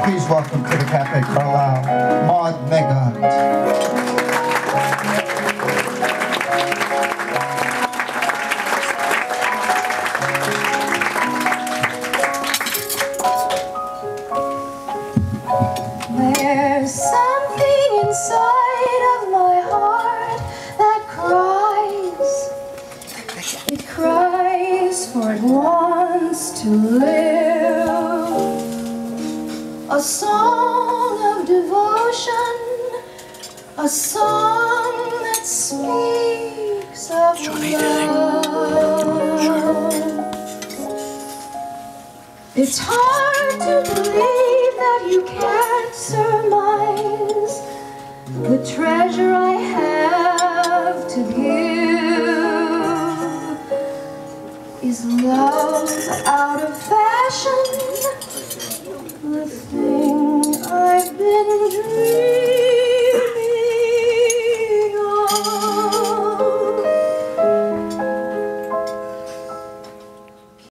Please welcome to the Cafe Carlisle, Maud Megahunt. There's something inside of my heart that cries. It cries for it wants to live. A song of devotion, a song that speaks of love. It's hard to believe that you can't surmise the treasure I have to give. Is love out of fashion?